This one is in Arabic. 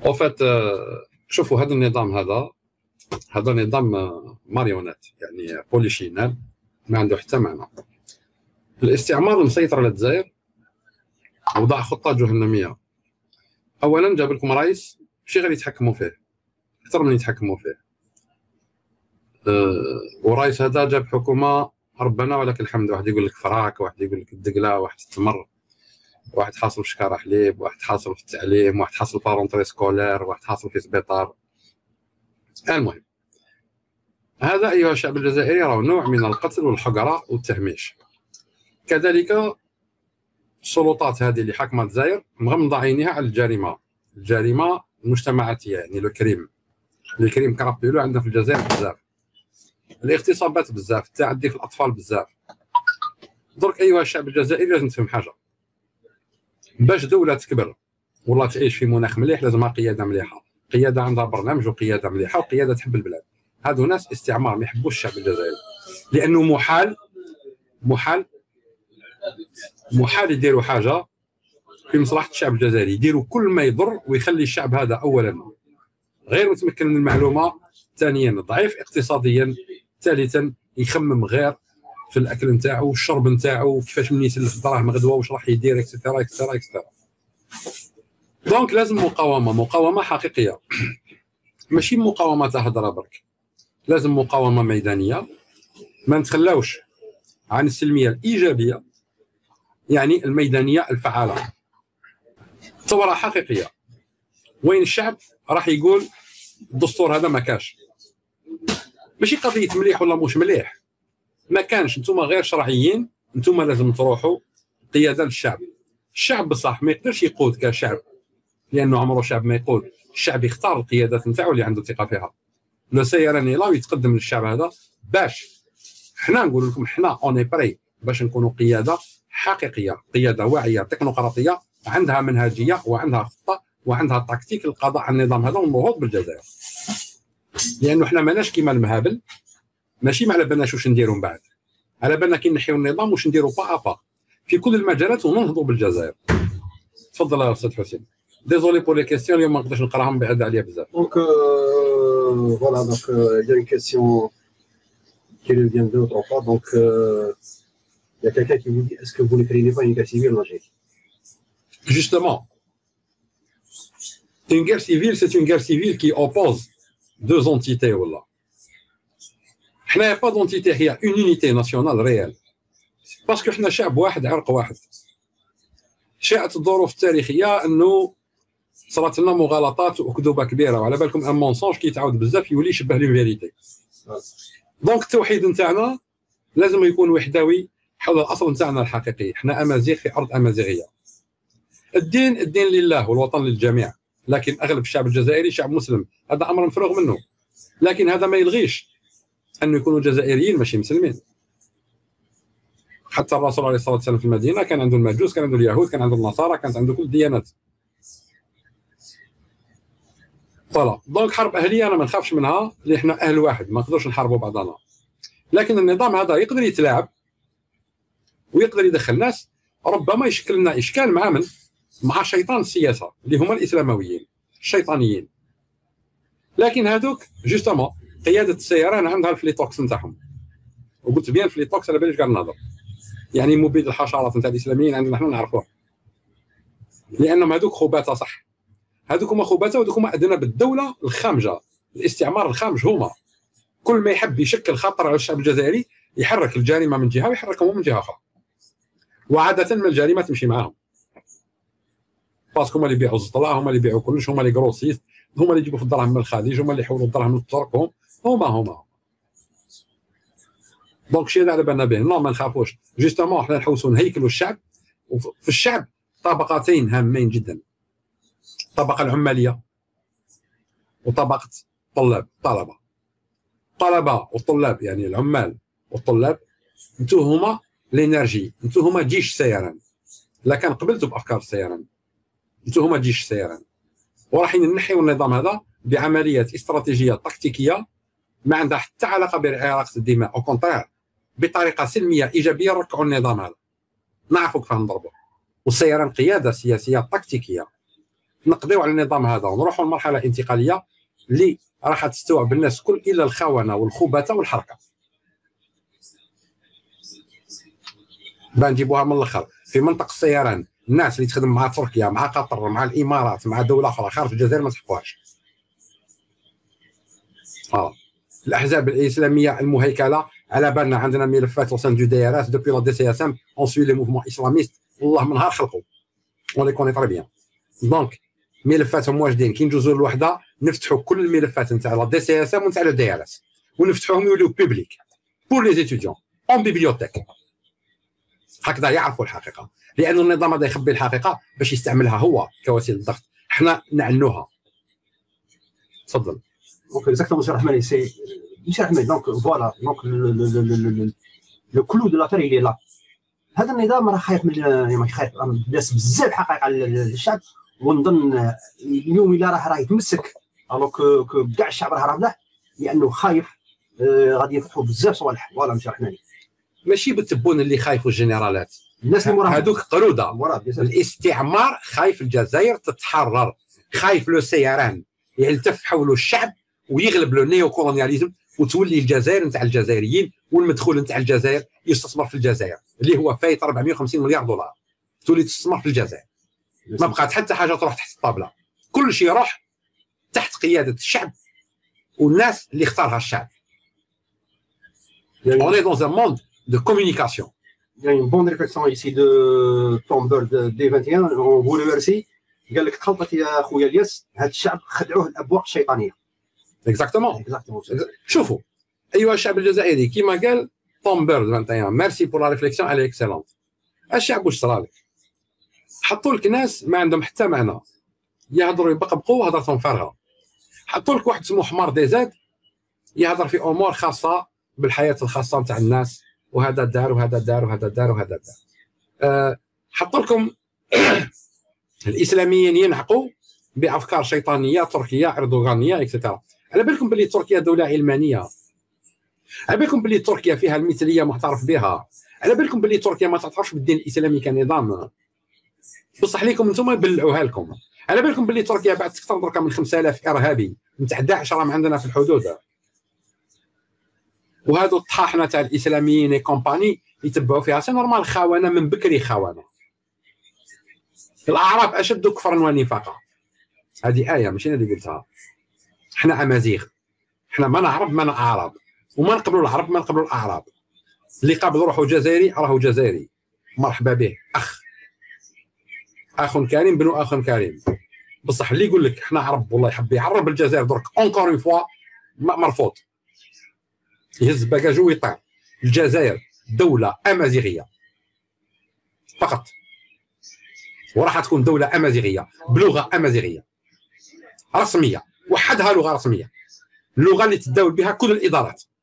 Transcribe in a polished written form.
او فات شوفوا هذا النظام هذا نظام ماريونات، يعني بوليشينال، ما عنده حتى معنى. الاستعمار المسيطر على الجزائر وضع خطه جهنميه. اولا جاب لكم رئيس ماشي غير يتحكموا فيه، اكثر من يتحكموا فيه. ورئيس هذا جاب حكومه ربنا ولك الحمد، واحد يقول لك فراك، واحد يقول لك الدقله، واحد التمر، واحد حاصل في شكاره حليب، واحد حاصل في التعليم، واحد حاصل في رونتري سكولير، واحد حاصل في سبيطار. المهم هذا ايها الشعب الجزائري راه نوع من القتل والحقره والتهميش. كذلك السلطات هذه اللي حاكمه الجزائر مغمضه عينيها على الجريمه المجتمعاتيه، يعني الكريم كرابيلو عندنا في الجزائر بزاف، الاغتصابات بزاف، التعدي في الاطفال بزاف. درك ايها الشعب الجزائري لازم تفهم حاجه، باش دوله تكبر والله تعيش في مناخ مليح لازمها قياده مليحه، قياده عندها برنامج وقياده مليحه وقياده تحب البلاد. هادو ناس استعمار ما يحبوش الشعب الجزائري، لانه محال يديروا حاجه في مصلحه الشعب الجزائري، يديروا كل ما يضر ويخلي الشعب هذا اولا غير متمكن من المعلومه، ثانيا ضعيف اقتصاديا، ثالثا يخمم غير في الاكل نتاعو والشرب نتاعو، كيفاش من يسلف الدراهم غدوه واش راح يدير اكسترا اكسترا اكسترا. دونك لازم مقاومه حقيقيه، ماشي مقاومه تاع هضره برك، لازم مقاومه ميدانيه، ما نتخلاوش عن السلميه الايجابيه، يعني الميدانيه الفعاله، ثوره حقيقيه وين الشعب راح يقول الدستور هذا ما كاش، ماشي قضيه مليح ولا مش مليح، ما كانش، نتوما غير شرعيين، نتوما لازم تروحوا قياده للشعب. الشعب بصح ما يقدرش يقود كشعب، لانه عمره شعب ما يقود، الشعب يختار القيادات نتاعو اللي عنده ثقه فيها. لو سيراني لا يتقدم للشعب هذا باش حنا نقول لكم حنا اوني بري باش نكونوا قياده حقيقيه، قياده واعيه تكنوقراطيه عندها منهجيه وعندها خطه وعندها تكتيك للقضاء على النظام هذا والنهوض بالجزائر. لانه حنا ماناش كيما المهابل، ماشي ما على بالناش واش نديروا من بعد، على بالنا كي نحيوا النظام واش نديروا با ابا في كل المجالات وننهضوا بالجزائر. تفضل يا استاذ حسين. ديزولي بور لي كيسيون اليوم ما نقدرش نقراهم بعد عليا بزاف. دونك فوالا دونك il y a une question qui revient d'autre part. Donc il y a quelqu'un qui vous dit est-ce que vous ne craignez pas une guerre civile en Algérie? Justement, une guerre civile, c'est une guerre civile qui oppose deux entités. Wallah. Il n'y a pas d'entité, il y a une unité nationale réelle. Parce que nous sommes واحد عرق واحد. شاءت الظروف التاريخيه انه صارت لنا مغالطات وكذوبه كبيره، وعلى بالكم ان مونسونج كيتعاود بزاف يولي يشبه لي فيريتي. دونك التوحيد نتاعنا لازم يكون وحدوي حول الاصل نتاعنا الحقيقي، حنا امازيغ في ارض امازيغيه. الدين لله والوطن للجميع، لكن اغلب الشعب الجزائري شعب مسلم، هذا امر مفروغ منه، لكن هذا ما يلغيش انه يكونوا جزائريين ماشي مسلمين. حتى الرسول عليه الصلاه والسلام في المدينه كان عنده المجوس، كان عنده اليهود، كان عنده النصارى، كانت عنده كل الديانات. فوالا دونك حرب اهليه انا ما نخافش منها، اللي احنا اهل واحد ما نقدرش نحاربوا بعضنا، لكن النظام هذا يقدر يتلاعب ويقدر يدخل ناس، ربما يشكل لنا اشكال مع من؟ مع شيطان السياسه اللي هما الاسلامويين الشيطانيين. لكن هذوك جوستومون قياده السيران عندها الفليتوكس نتاعهم، وقلت بيان الفليتوكس على باليش كاع نهضر، يعني مبيد الحشرات نتاع الاسلاميين عندنا حنا نعرفوه، لانهم هذوك خباثه صح، هذوك هما خباثه وهذوك هما اذناب الدوله الخامجه، الاستعمار الخامج هما. كل ما يحب يشكل خطر على الشعب الجزائري يحرك الجريمه من جهه ويحركهم من جهه اخرى، وعاده ما الجريمه تمشي معاهم، باسكو هما اللي يبيعوا الزطلاء، هما اللي يبيعوا كلش، هما اللي كروسيست، هما اللي يجيبوا في الدراهم من الخليج، هما اللي يحولوا الدراهم لتركهم، هما دونك شي على بالنا به. ما نخافوش، جوستومون احنا نحوسوا نهيكلوا الشعب، وفي الشعب طبقتين هامين جدا، الطبقه العماليه وطبقه طلبه وطلاب، يعني العمال والطلاب انتو هما الانرجي، انتو هما جيش السيران، لا كان قبلتوا بافكار السيران، انتو هما جيش السيران، وراحين نحيوا النظام هذا بعمليات استراتيجيه تكتيكيه ما عندها حتى علاقه بإراقة الدماء، او كونترير بطريقه سلميه ايجابيه ركعوا النظام هذا، نعرفوا كيف نضربوه. والسيران قياده سياسيه تكتيكيه، نقضيو على النظام هذا ونروحوا لمرحله انتقاليه اللي راح تستوعب الناس كل الا الخونه والخبثه والحركه. نجيبوها من الاخر في منطقه السيران، الناس اللي تخدم مع تركيا مع قطر مع الامارات مع دوله اخرى خارج الجزائر ما تحقوهاش. الاحزاب الاسلاميه المهيكله على بالنا عندنا ملفات وسان دو دي ار اس دوبي لا دي سي اس ام اون سوي لي موفمون اسلاميست والله من نهار خلقوا اون لي كوني تري بيان. دونك ملفاتهم واجدين كي نجوزوا لوحده نفتحوا كل الملفات نتاع لا دي سي اس ام ونتاع لو دي ار اس ونفتحوهم يوليو بيبليك بور لي ستوديون اون بيبليوتيك. هكذا يعرفوا الحقيقه، لان النظام هذا يخبي الحقيقه باش يستعملها هو كوسيله ضغط. احنا نعنوها. تفضل. دونك اكزاكتومون سي رحماني سي مسيو رحماني. دونك فوالا دونك لو كلو دو لافير اللي لا هذا النظام راه خايف من خايف داس بزاف حقائق على الشعب، ونظن اليوم الا راه يتمسك الوغ كو كاع الشعب راه له لانه خايف غادي يفتحوا بزاف صوالح. فوالا مسيو رحماني ماشي بالتبون اللي خايفوا الجنرالات، الناس اللي موراها هذوك قروده. الاستعمار خايف الجزائر تتحرر، خايف لو سيران يلتف حول الشعب ويغلب لو نيو كولونياليزم وتولي الجزائر نتاع الجزائريين والمدخول نتاع الجزائر يستثمر في الجزائر اللي هو فايت 450 مليار دولار تولي تستثمر في الجزائر. ما بقات حتى حاجه تروح تحت الطابله، كل شيء يروح تحت قياده الشعب والناس اللي اختارها الشعب. On est dans un monde de communication. Il y a une bonne réflexion ici de Tom Bird D21. On vous remercie. قال لك تخلطت يا خويا الياس، هذا الشعب خدعوه الابواق الشيطانيه. اكزاكتومون. شوفوا ايها الشعب الجزائري كيما قال توم بيرد 21 ميرسي بور لا ريفليكسيون على اكسلونت. الشعب واش صرالك؟ حطوا لك ناس ما عندهم حتى معنى يهضروا يبقبقوا هضرتهم فارغه. حطوا لك واحد اسمه حمار ديزاد يهضر في امور خاصه بالحياه الخاصه نتاع الناس، وهذا دار وهذا دار وهذا دار وهذا دار. حطوا لكم الاسلاميين ينعقوا بافكار شيطانيه تركيه اردوغانيه اكسترا. على بالكم باللي تركيا دوله علمانيه، على بالكم باللي تركيا فيها المثليه معترف بها، على بالكم باللي تركيا ما تعترفش بالدين الاسلامي كنظام، بصح ليكم انتم يبلعوها لكم. على بالكم باللي تركيا بعد اكثر دركا من 5000 ارهابي نتاع داعش راهم عندنا في الحدود، وهذو الطحاحنه تاع الاسلاميين اي كومباني يتبعوا فيها سي نورمال. خونه من بكري خونه. الاعراب اشد كفرا ونفاقا، هذه ايه ماشي انا اللي قلتها. احنا امازيغ، احنا ما نعرب ما اعراب، وما نقبلوا العرب ما نقبلوا الاعراب. اللي قابل روحه جزائري راهو جزائري، مرحبا به، اخ كريم بنو اخ كريم. بصح اللي يقول لك احنا عرب والله يحب يعرب الجزائر درك اونكور اون فوا مرفوض، يهز باكاجو ويطير. الجزائر دوله امازيغيه فقط، وراح تكون دوله امازيغيه بلغه امازيغيه رسميه، وحدها لغه رسميه، اللغه اللي تداول بها كل الادارات.